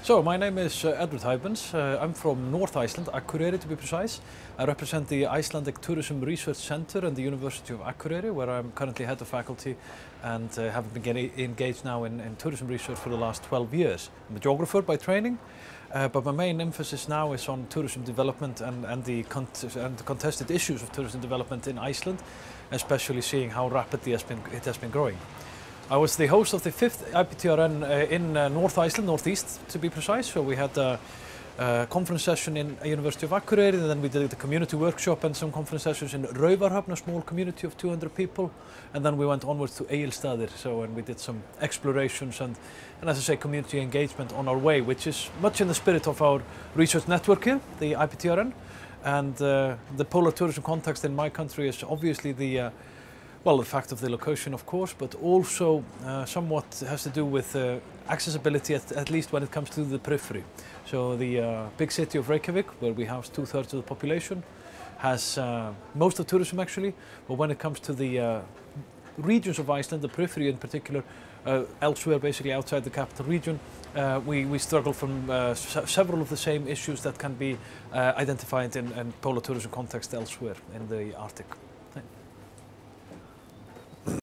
So, my name is Edward Huybens. I'm from North Iceland, Akureyri to be precise. I represent the Icelandic Tourism Research Centre and the University of Akureyri, where I'm currently head of faculty and have been engaged now in tourism research for the last 12 years. I'm a geographer by training, but my main emphasis now is on tourism development and the contested issues of tourism development in Iceland, especially seeing how rapidly it has been growing. I was the host of the 5th IPTRN in North Iceland, Northeast to be precise. So we had a conference session in University of Akureyri, and then we did a community workshop and some conference sessions in Raufarhöfn, a small community of 200 people. And then we went onwards to Egilsstaðir, and we did some explorations and as I say, community engagement on our way, which is much in the spirit of our research network here, the IPTRN. And the polar tourism context in my country is obviously the fact of the location, of course, but also somewhat has to do with accessibility, at least when it comes to the periphery. So the big city of Reykjavik, where we house 2/3 of the population, has most of tourism actually, but when it comes to the regions of Iceland, the periphery in particular, elsewhere basically outside the capital region, we struggle from several of the same issues that can be identified in polar tourism context elsewhere in the Arctic.